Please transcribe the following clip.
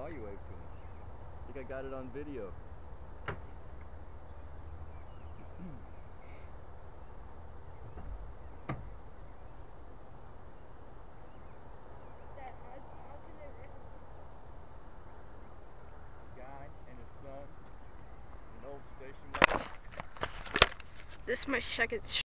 saw you wave to him. I think I got it on video. Guy and his son, an old station wagon. This is my second